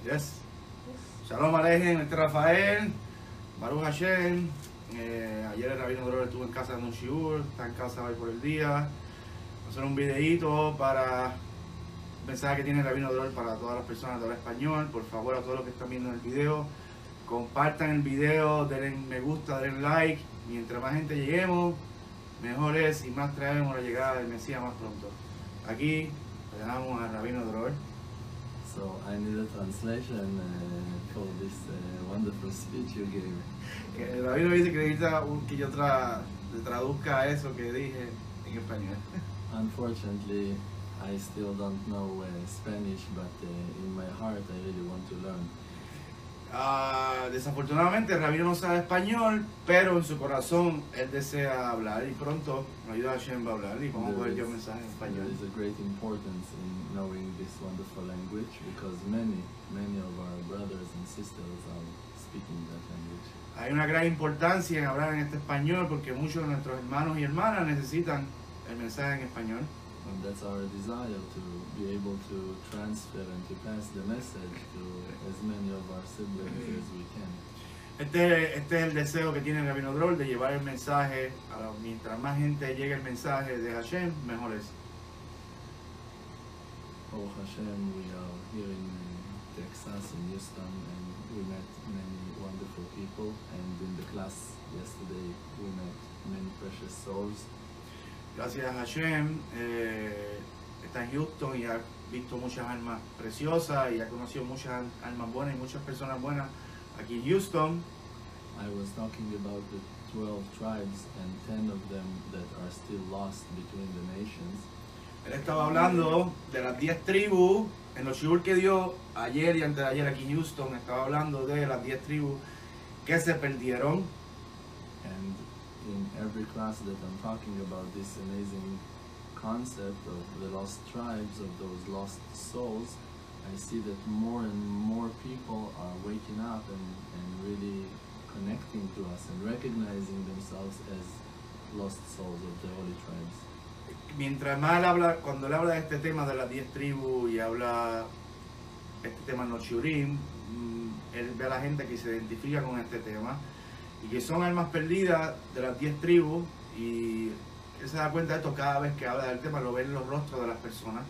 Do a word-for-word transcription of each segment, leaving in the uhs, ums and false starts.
Yes. Shalom Alejem, este es Rafael, Baruch Hashem. Eh, ayer el Rabino Dror estuvo en casa de un shiur, está en casa hoy por el día. Vamos a hacer un videíto para un mensaje que tiene el Rabino Dror para todas las personas de habla español. Por favor, a todos los que están viendo el video, compartan el video, denle me gusta, denle like. Mientras más gente lleguemos, mejor es y más traemos la llegada del Mesías más pronto. Aquí le damos al Rabino Dror. So I need a translation uh, for this uh, wonderful speech you gave. Que el Rabino dice que necesita un- que yo tra traduzca eso que dije en español. Unfortunately, I still don't know uh, Spanish, but uh, in my heart I really want to learn. Ah, desafortunadamente el Rabino no sabe español, pero en su corazón él desea hablar y pronto me ayuda a Hashem a hablar y vamos a poder yo un mensaje en There español. is a great importance in knowing this wonderful language because many, many of our brothers and sisters are speaking that language. Hay una gran importancia en hablar en este español porque muchos de nuestros hermanos y hermanas necesitan el mensaje en español. And that's our desire to be able to transfer and to pass the message to as many of our siblings as we can. Este, este es el deseo que tiene el Rabino Dror de llevar el mensaje, a la- mientras más gente llegue el mensaje de Hashem, mejor es. Oh Hashem, we are here in uh, Texas, in Houston, and we met many wonderful people. And in the class yesterday, we met many precious souls. Gracias a Hashem, eh, está en Houston y ha visto muchas almas preciosas y ha conocido muchas al- almas buenas y muchas personas buenas aquí en Houston. I was talking about the twelve tribes and ten of them that are still lost between the nations. Él estaba hablando de las diez tribus, en los shiur que dio ayer y antes de ayer aquí en Houston, estaba hablando de las diez tribus que se perdieron. And in every class that I'm talking about this amazing concept of the lost tribes, of those lost souls, I see that more and more people are waking up and, and really connecting to us and recognizing themselves as lost souls of the holy tribes. Mientras más él habla, cuando él habla de este tema de las diez tribus y habla este tema en los shiurim, mm, él ve a la gente que se identifica con este tema y que son almas perdidas de las diez tribus y él se da cuenta de esto cada vez que habla del tema, lo ve en los rostros de las personas.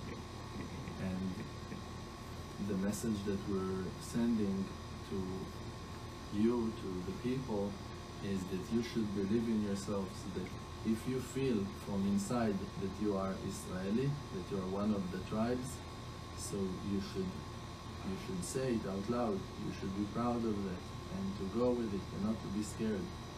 And the message that we're sending to you, to the people, is that you should believe in yourselves, that if you feel from inside that you are Israeli, that you are one of the tribes, so you should you should say it out loud, you should be proud of that, and to go with it, and not to be scared.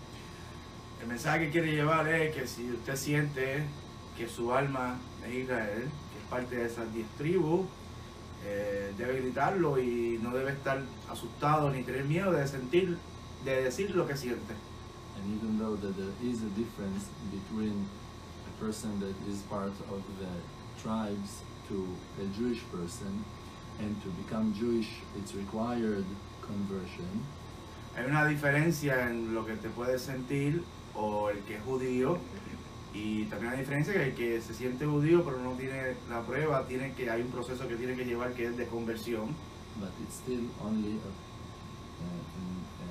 El mensaje que quiere llevar es que si usted siente que su alma es Israel, que es parte de esas diez tribus, eh, debe gritarlo y no debe estar asustado ni tener miedo de sentir, de decir lo que siente. And even though that there is a difference between a person that is part of the tribes to a Jewish person, and to become Jewish, it's required conversion. Hay una diferencia en lo que te puedes sentir o el que es judío y también hay diferencia que el que se siente judío pero no tiene la prueba, tiene que, hay un proceso que tiene que llevar que es de conversión. But it's still only a, a, a,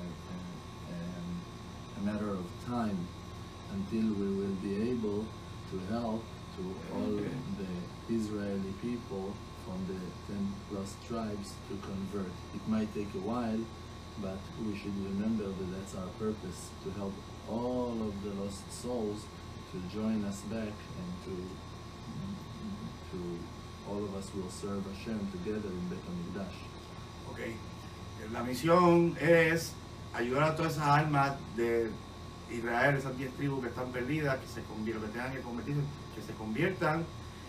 a, a matter of time until we will be able to help to all the Israeli people from the ten plus tribes to convert. It might take a while, but we should remember that that's our purpose, to help all of the lost souls to join us back and to, to all of us will serve Hashem together in Beit HaMikdash. Okay. La misión es ayudar a todas esas almas de Israel, esas diez tribus que están perdidas, que se conviertan, que tengan que convertirse, que se conviertan.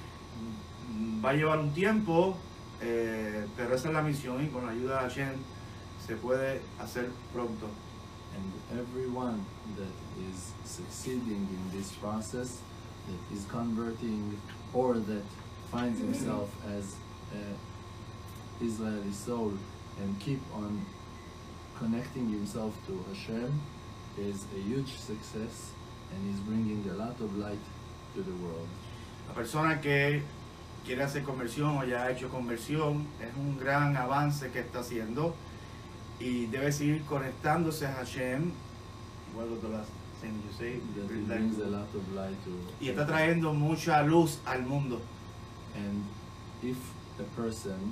Mm, Va a llevar un tiempo, eh, pero esa es la misión y con la ayuda de Hashem se puede hacer pronto. And everyone that is succeeding in this process, that is converting or that finds himself as an Israeli soul and keep on connecting himself to Hashem, is a huge success and is bringing a lot of light to the world. La persona que quiere hacer conversión o ya ha hecho conversión, es un gran avance que está haciendo y debe seguir conectándose a Hashem. What was the last thing you say? That it brings a lot of light to Y está trayendo mucha luz al mundo. And if a person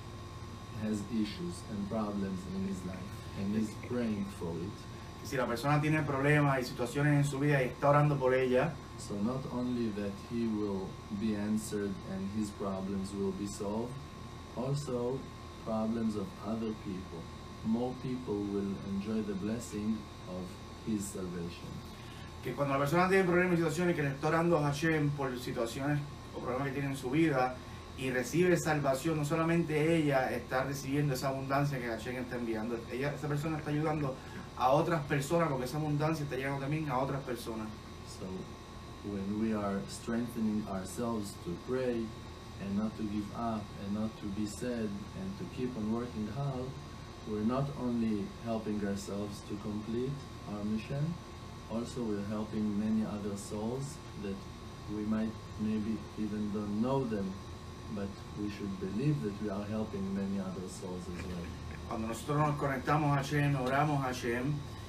has issues and problems in his life and is praying for it, Si la persona tiene problemas y situaciones en su vida y está orando por ella, so not only that he will be answered and his problems will be solved, also problems of other people. More people will enjoy the blessing of his salvation. que cuando la persona tiene problemas y situaciones que le está orando a Hashem por situaciones o problemas que tiene en su vida y recibe salvación, no solamente ella está recibiendo esa abundancia que Hashem está enviando, ella, esa persona está ayudando a otras personas porque esa abundancia está llegando también a otras personas. So when we are strengthening ourselves to pray and not to give up and not to be sad and to keep on working hard, we're not only helping ourselves to complete our mission, also we're helping many other souls that we might maybe even don't know them, but we should believe that we are helping many other souls as well. Cuando nosotros nos conectamos a Hashem, oramos a Hashem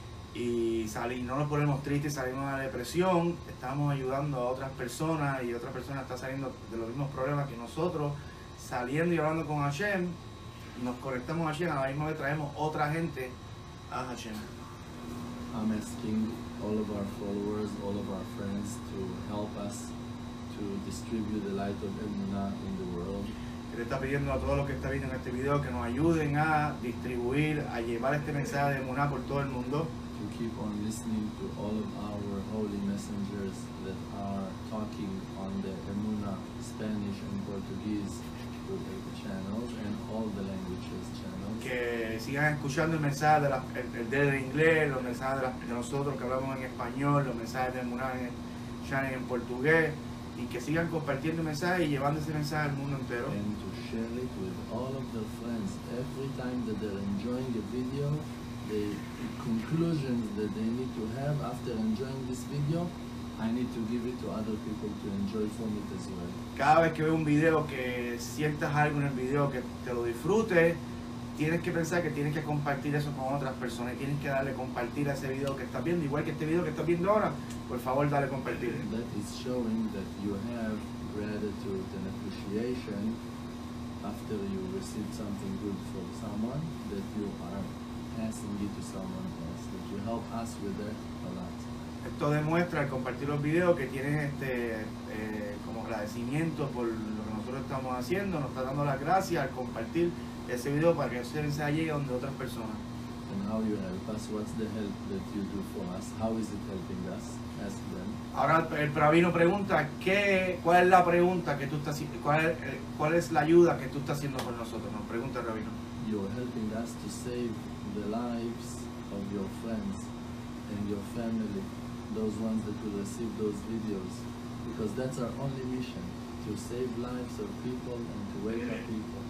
y salimos, no nos ponemos tristes, salimos de la depresión, estamos ayudando a otras personas y otras personas están saliendo de los mismos problemas que nosotros, saliendo y orando con Hashem, nos conectamos a Hashem, a la misma vez traemos otra gente a Hashem. I'm asking all of our followers, all of our friends to help us to distribute the light of Emunah in the world. Le está pidiendo a todos los que están viendo en este video que nos ayuden a distribuir, a llevar este mensaje de Emunah por todo el mundo. To keep on listening to all of our holy messengers that are talking on the Emunah Spanish and Portuguese channels and all the languages channels. Que sigan escuchando el mensaje de la, el, el de inglés, los mensajes de, la, de nosotros que hablamos en español, los mensajes de Emunah en el channel en portugués, y que sigan compartiendo el mensaje y llevando ese mensaje al mundo entero. And to share it with all of their friends. Every time that they're enjoying a video, the conclusions that they need to have after enjoying this video, I need to give it to other people to enjoy from it as well. Cada vez que veo un video que sientas algo en el video que te lo disfrutes, tienes que pensar que tienes que compartir eso con otras personas y tienes que darle compartir a ese video que estás viendo, igual que este video que estás viendo ahora, por favor dale compartir. That is showing that you have gratitude and appreciation after you receive something good from someone, that you are passing it to someone else, that you help us with that a lot. Esto demuestra al compartir los videos que tienes este eh, como agradecimiento por lo que nosotros estamos haciendo, nos está dando las gracias al compartir ese video para que ese mensaje llegue a donde otras personas. And how you help us, what's the help that you do for us, how is it helping us, ask them. Ahora el Pravino pregunta, ¿qué, ¿cuál es la pregunta que tú estás haciendo? ¿Cuál, es- ¿Cuál es la ayuda que tú estás haciendo por nosotros? Nos pregunta el Rabino. You're helping us to save the lives of your friends and your family, those ones that will receive those videos, because that's our only mission, to save lives of people and to wake up people.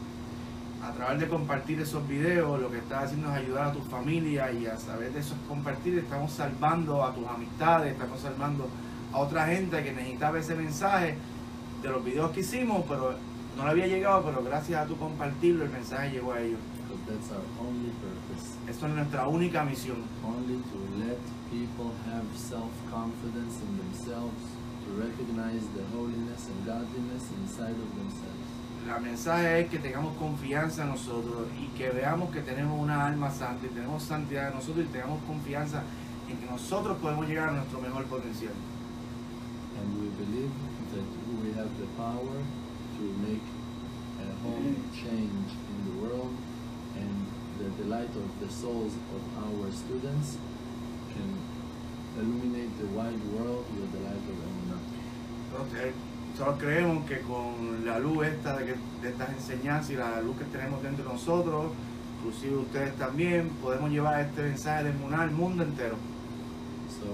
A través de compartir esos videos, lo que estás haciendo es ayudar a tu familia y a través de esos compartir estamos salvando a tus amistades, estamos salvando a otra gente que necesitaba ese mensaje de los videos que hicimos, pero no le había llegado, pero gracias a tu compartirlo el mensaje llegó a ellos. Because that's our only purpose, Esto es nuestra única misión, only to let people have self-confidence in themselves, to recognize the holiness and godliness inside of themselves. el mensaje es que tengamos confianza en nosotros y que veamos que tenemos una alma santa y tenemos santidad en nosotros y tengamos confianza en que nosotros podemos llegar a nuestro mejor potencial. And we believe that we have the power to make a whole change in the world, and that the light of the souls of our students can illuminate the wide world with the light of Emunah. Entonces, nosotros creemos que con la luz esta de, que, de estas enseñanzas y la luz que tenemos dentro de nosotros, inclusive ustedes también, podemos llevar este mensaje de Emunah al mundo entero. So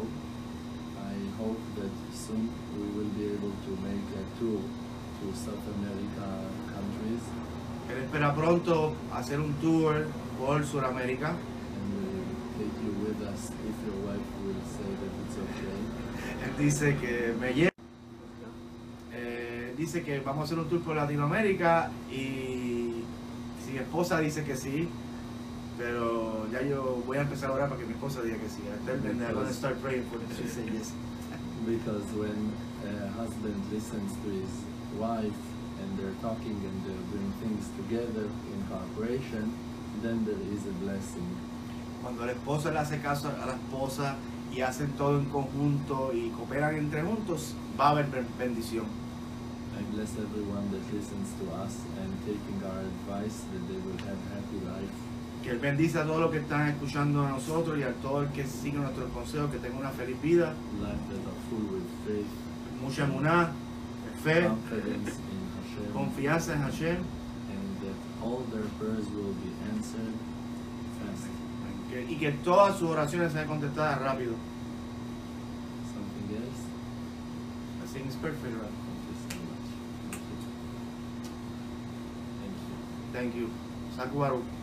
I hope that soon we will be able to make a tour to South America countries, Él espera pronto hacer un tour por Sudamérica. and we will take you with us if your wife will say that it's okay. Él dice que me lleva. Eh, él dice que vamos a hacer un tour por Latinoamérica y si mi esposa dice que sí, pero ya yo voy a empezar a orar para que mi esposa diga que sí. I tell them that I'm gonna start praying for her. She said yes. Because when a husband listens to his wife and they're talking and they're doing things together in cooperation, then there is a blessing. Cuando el esposo le hace caso a la esposa y hacen todo en conjunto y cooperan entre juntos, va a haber bendición. I bless everyone that listens to us and taking our advice, that they will have happy life. Que Él bendice a todos los que están escuchando a nosotros y a todo el que sigue nuestros consejos, que tenga una feliz vida, Life that are full with faith, mucha emuná, fe, confidence in Hashem, confianza en Hashem, and that all their prayers will be answered fast. que- y que todas sus oraciones sean contestadas rápido. Something else? I think it's perfect, right? Thank you so much. Thank you. Thank you. Thank you. Saku Baruch.